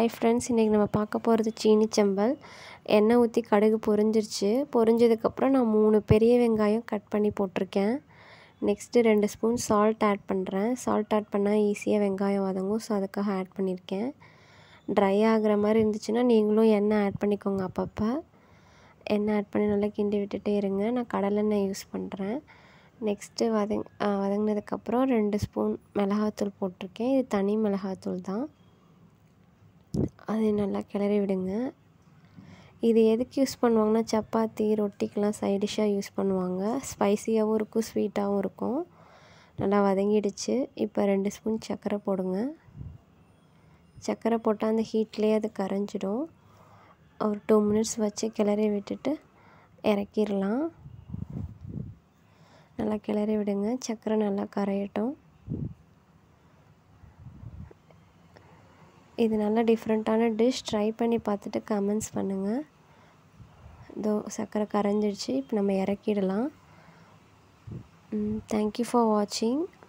Hi friends, இன்றைக்கி நம்ம பார்க்க போகிறது சீனி சம்பல். எண்ணெய் ஊற்றி கடுகு பொரிஞ்சிருச்சு. பொரிஞ்சதுக்கப்புறம் நான் 3 பெரிய வெங்காயம் கட் பண்ணி போட்டிருக்கேன். நெக்ஸ்ட்டு 2 ஸ்பூன் சால்ட் ஆட் பண்ணுறேன். சால்ட் ஆட் பண்ணால் ஈஸியாக வெங்காயம் வதங்கும், ஸோ அதுக்காக ஆட் பண்ணியிருக்கேன். ட்ரை ஆகிற மாதிரி இருந்துச்சுன்னா நீங்களும் எண்ணெய் ஆட் பண்ணிக்கோங்க. அப்பப்போ எண்ணெய் ஆட் பண்ணி நல்லா கிண்டி விட்டுட்டே இருங்க. நான் கடலெண்ணெய் யூஸ் பண்ணுறேன். நெக்ஸ்ட்டு வதங்கினதுக்கப்புறம் 2 ஸ்பூன் மிளகாத்தூள் போட்டிருக்கேன். இது தனி மிளகாத்தூள் தான். அது நல்லா கிளறி விடுங்க. இது எதுக்கு யூஸ் பண்ணுவாங்கன்னா, சப்பாத்தி ரொட்டிக்கெலாம் சைட் டிஷ்ஷாக யூஸ் பண்ணுவாங்க. ஸ்பைஸியாகவும் இருக்கும், ஸ்வீட்டாகவும் இருக்கும். நல்லா வதங்கிடுச்சு. இப்போ 2 ஸ்பூன் சர்க்கரை போடுங்க. சர்க்கரை போட்டால் அந்த ஹீட்லேயே அது கரைஞ்சிடும். ஒரு 2 மினிட்ஸ் வச்சு கிளறி விட்டுட்டு இறக்கிடலாம். நல்லா கிளறி விடுங்க. சர்க்கரை நல்லா கரையட்டும். இது நல்ல டிஃப்ரெண்ட்டான டிஷ். ட்ரை பண்ணி பார்த்துட்டு கமெண்ட்ஸ் பண்ணுங்கள். இதோ சர்க்கரை கரைஞ்சிடுச்சு. இப்போ நம்ம இறக்கிடலாம். தேங்க்யூ ஃபார் வாட்சிங்.